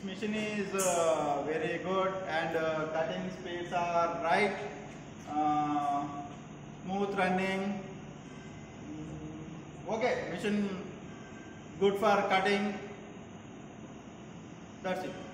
machine is very good, and cutting speeds are right, smooth running. Okay, machine good for cutting. That's it.